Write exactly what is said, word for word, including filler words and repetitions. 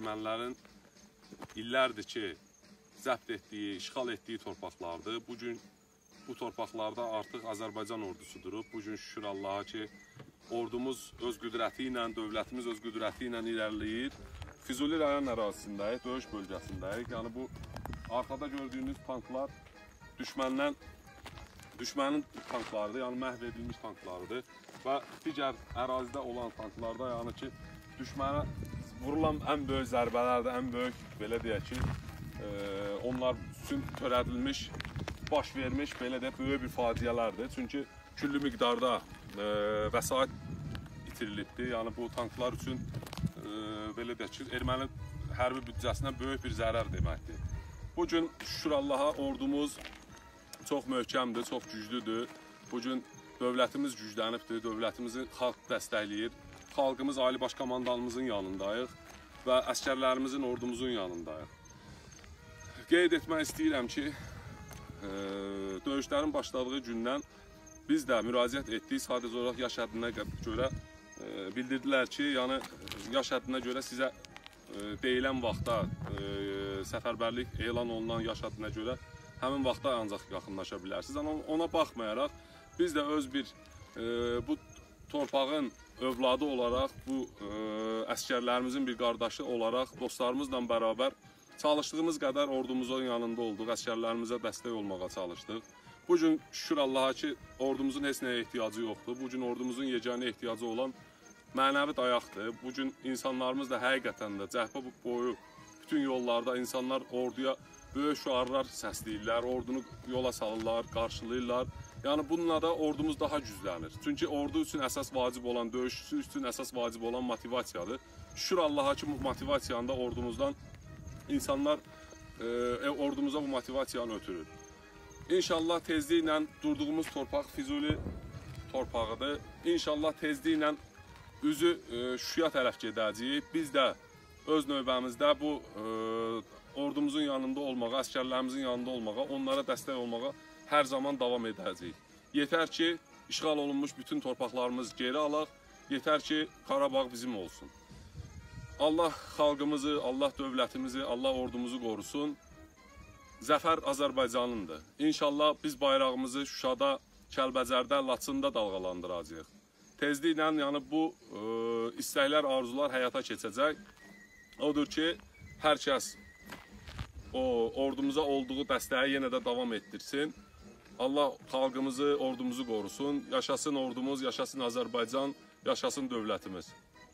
ermənilərin illərdir ki, zəbt etdiyi, işğal etdiyi torpaqlardır. Bugün bu torpaqlarda artıq Azərbaycan ordusu durub. Bugün şükür Allaha ki, ordumuz öz qüdrəti ilə, dövlətimiz öz qüdrəti ilə irəliləyir. Füzuli rayon ərazisindəyik, döyüş bölgəsindəyik. Yəni bu arkada gördüyünüz tanklar düşməndən, düşmənin tanklarıdır, yəni məhv edilmiş tanklarıdır. Və digər ərazidə olan tanklarda yəni ki, düşmənə vurulan ən böyük zərbələrdir, ən böyük, belə deyək ki, e, onlar üçün törədilmiş, baş vermiş, belə deyək, böyük bir faciələrdir. Çünki küllü miqdarda e, vəsait itirilibdir. Yəni bu tanklar üçün e, belə deyək ki, erməni hərbi büdcəsinə böyük bir zərər deməkdir. Bugün şükür Allaha ordumuz çox möhkəmdir, çox güclüdür. Bugün dövlətimiz güclənibdir, dövlətimizi xalq dəstəkləyir. Xalqımız, Ali Baş Komandanımızın yanındayıq və əskərlərimizin, ordumuzun yanındayıq. Qeyd etmək istəyirəm ki, e, döyüşlərin başladığı gündən biz də müraciət etdik, sadəcə olaraq yaş həddinə görə e, bildirdilər ki, yəni yaş həddinə görə sizə e, deyilən vaxtda e, səfərbərlik elan olunan yaş həddinə görə həmin vaxtda ancaq yaxınlaşa bilərsiniz. Amma ona baxmayaraq biz də öz bir e, bu torpağın övladı olaraq, bu e, əskərlərimizin bir qardaşı olaraq dostlarımızla bərabər çalışdığımız qədər ordumuzun yanında olduq, əskərlərimizə dəstək olmağa çalışdıq. Bugün şükür Allaha ki, ordumuzun heç nəyə ehtiyacı yoxdur. Bugün ordumuzun yeganə ehtiyacı olan mənəvi dayaqdır. Bugün insanlarımız da həqiqətən də cəhbə boyu bütün yollarda insanlar orduya böyük şüarlar səsləyirlər, ordunu yola salırlar, qarşılayırlar. Yəni bununla da ordumuz daha güclənir. Çünki ordu üçün əsas vacib olan, döyüşçü üçün əsas vacib olan motivasiyadır. Şükür Allaha ki, bu motivasiyanı da ordumuzdan insanlar e, ordumuza bu motivasiyanı ötürür. İnşallah tezliklə durduğumuz torpaq Füzuli torpağıdır. İnşallah tezliklə üzü e, Şuşaya tərəf gedəcəyik. Biz də öz növbəmizdə bu e, ordumuzun yanında olmağa, əskərlərimizin yanında olmağa, onlara dəstək olmağa hər zaman davam edəcəyik. Yetər ki, işğal olunmuş bütün torpaqlarımız geri alaq, yetər ki, Qarabağ bizim olsun. Allah xalqımızı, Allah dövlətimizi, Allah ordumuzu qorusun. Zəfər Azərbaycanındır. İnşallah biz bayrağımızı Şuşada, Kəlbəcərdə, Laçında dalğalandıracağıq. Tezliklə yəni bu e, istəklər, arzular həyata keçəcək. Odur ki, hər kəs o ordumuza olduğu dəstəyi yenə də davam etdirsin. Allah xalqımızı, ordumuzu qorusun. Yaşasın ordumuz, yaşasın Azərbaycan, yaşasın dövlətimiz.